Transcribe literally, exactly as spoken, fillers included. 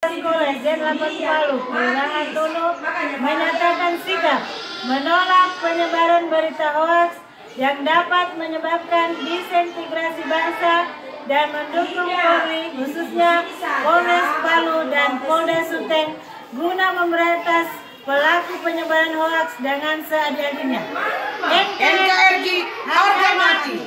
Kolegen delapan Palu, Kelurahan Tunu menyatakan sikap menolak penyebaran berita hoaks yang dapat menyebabkan disintegrasi bangsa dan mendukung Polri, khususnya Polres Palu dan Polda Suteng, guna memberantas pelaku penyebaran hoaks dengan seadil-adilnya. N K R I harga mati.